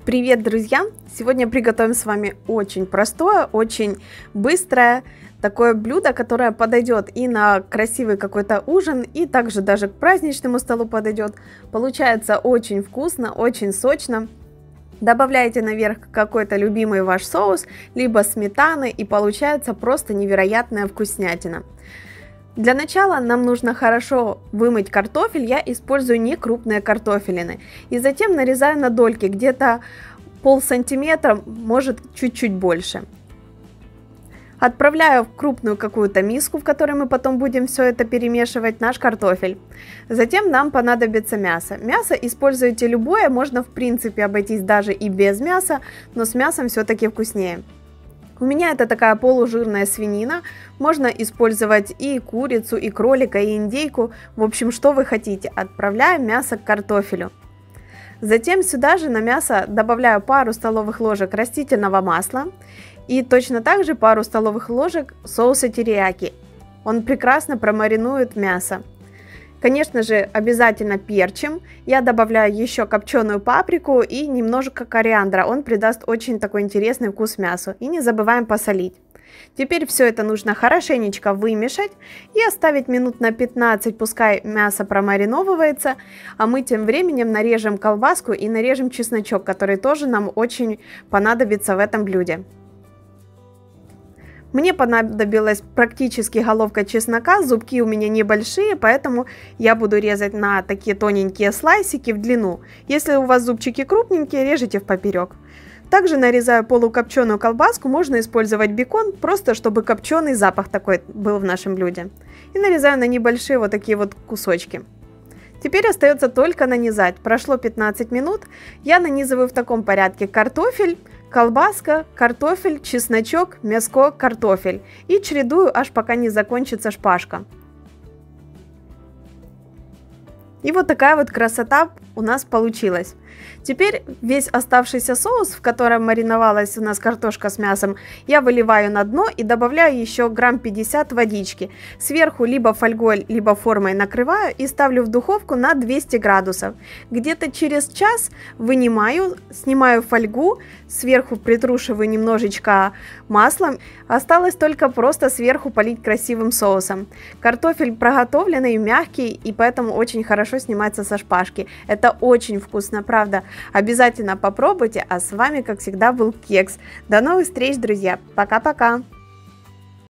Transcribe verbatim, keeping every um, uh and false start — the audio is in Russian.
Привет, друзья! Сегодня приготовим с вами очень простое, очень быстрое такое блюдо, которое подойдет и на красивый какой-то ужин, и также даже к праздничному столу подойдет. Получается очень вкусно, очень сочно. Добавляйте наверх какой-то любимый ваш соус, либо сметаны, и получается просто невероятная вкуснятина. Для начала нам нужно хорошо вымыть картофель, я использую не крупные картофелины. И затем нарезаю на дольки, где-то пол сантиметра, может чуть-чуть больше. Отправляю в крупную какую-то миску, в которой мы потом будем все это перемешивать, наш картофель. Затем нам понадобится мясо. Мясо используйте любое, можно в принципе обойтись даже и без мяса, но с мясом все-таки вкуснее. У меня это такая полужирная свинина, можно использовать и курицу, и кролика, и индейку, в общем, что вы хотите. Отправляем мясо к картофелю. Затем сюда же на мясо добавляю пару столовых ложек растительного масла и точно так же пару столовых ложек соуса терияки. Он прекрасно промаринует мясо. Конечно же, обязательно перчим. Я добавляю еще копченую паприку и немножко кориандра. Он придаст очень такой интересный вкус мясу. И не забываем посолить. Теперь все это нужно хорошенечко вымешать и оставить минут на пятнадцать, пускай мясо промариновывается. А мы тем временем нарежем колбаску и нарежем чесночок, который тоже нам очень понадобится в этом блюде. Мне понадобилась практически головка чеснока, зубки у меня небольшие, поэтому я буду резать на такие тоненькие слайсики в длину. Если у вас зубчики крупненькие, режите в поперек. Также нарезаю полукопченую колбаску, можно использовать бекон, просто чтобы копченый запах такой был в нашем блюде. И нарезаю на небольшие вот такие вот кусочки. Теперь остается только нанизать. Прошло пятнадцать минут, я нанизываю в таком порядке: картофель, колбаска, картофель, чесночок, мяско, картофель. И чередую, аж пока не закончится шпажка. И вот такая вот красота у нас получилась. Теперь весь оставшийся соус, в котором мариновалась у нас картошка с мясом, я выливаю на дно и добавляю еще грамм пятьдесят водички. Сверху либо фольгой, либо формой накрываю и ставлю в духовку на двести градусов. Где-то через час вынимаю, снимаю фольгу, сверху притрушиваю немножечко маслом. Осталось только просто сверху полить красивым соусом. Картофель проготовленный, мягкий, и поэтому очень хорошо снимается со шпажки. Это очень вкусно, правда. Обязательно попробуйте, а с вами, как всегда, был Кекс. До новых встреч, друзья. Пока-пока.